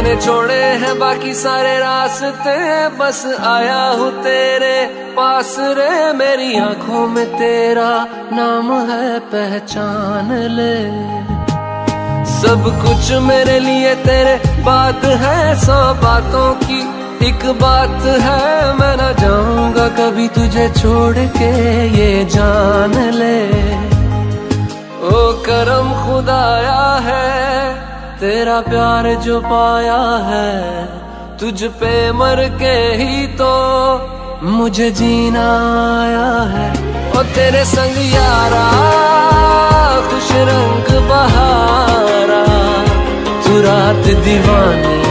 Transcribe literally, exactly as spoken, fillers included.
मैंने छोड़े हैं बाकी सारे रास्ते, बस आया हूँ तेरे पास रे। मेरी आंखों में तेरा नाम है, पहचान ले। सब कुछ मेरे लिए तेरे बात है, सौ बातों की एक बात है। मैं ना जाऊंगा कभी तुझे छोड़ के, ये जान ले। ओ करम खुदाया है तेरा प्यार जो पाया है, तुझ पे मर के ही तो मुझे जीना आया है। ओ तेरे संग यारा खुश रंग बहारा, तू रात दीवानी